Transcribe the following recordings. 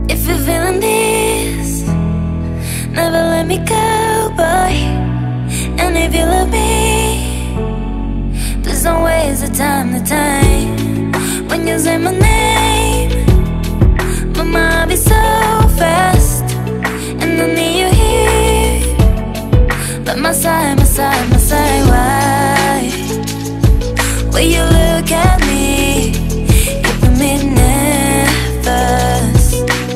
If you're feeling this, never let me go, boy. And if you love me, please don't waste the time, when you say my name, my mind be so fast, and I need you here by my side, my side, my side. Why? When you look at me, you put me nervous,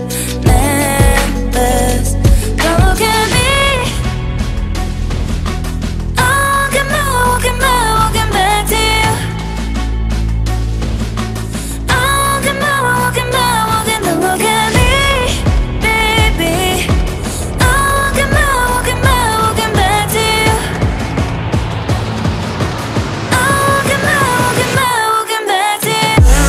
nervous. Don't look at me. Walking back, walking back, walking back to you. Walking back, walking back, walking. Don't look at me, baby. Walking back, walking back, walking back to you. Walking back, walking back, walking back to you.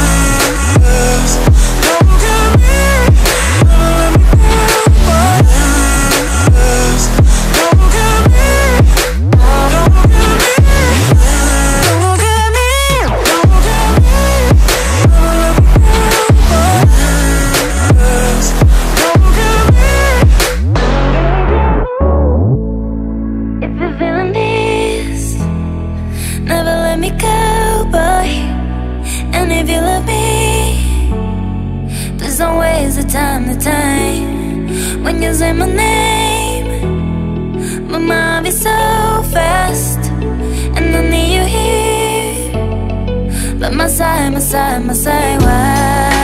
If you're feeling this, never let me go, boy. And if you love me, please don't waste the time, when you say my name, my mind be so fast, and I need you here by my side, my side, my side. Why?